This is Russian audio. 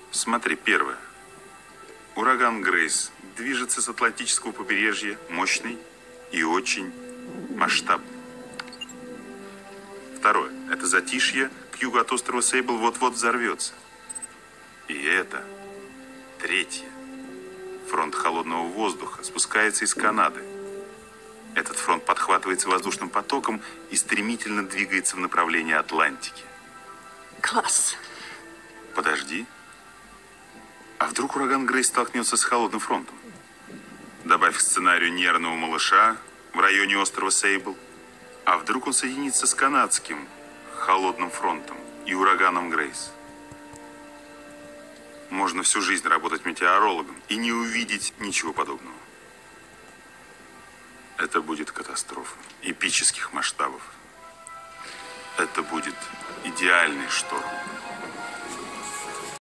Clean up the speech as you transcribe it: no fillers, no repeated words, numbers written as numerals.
Смотри, первое. Ураган Грейс движется с Атлантического побережья, мощный и очень масштабный. Второе. Это затишье к югу от острова Сейбл вот-вот взорвется. И это третье. Фронт холодного воздуха спускается из Канады. Этот фронт подхватывается воздушным потоком и стремительно двигается в направлении Атлантики. Класс. Подожди. А вдруг ураган Грейс столкнется с холодным фронтом? Добавь к сценарию нервного малыша в районе острова Сейбл. А вдруг он соединится с канадским холодным фронтом и ураганом Грейс? Можно всю жизнь работать метеорологом и не увидеть ничего подобного. Это будет катастрофа эпических масштабов. Это будет идеальный шторм.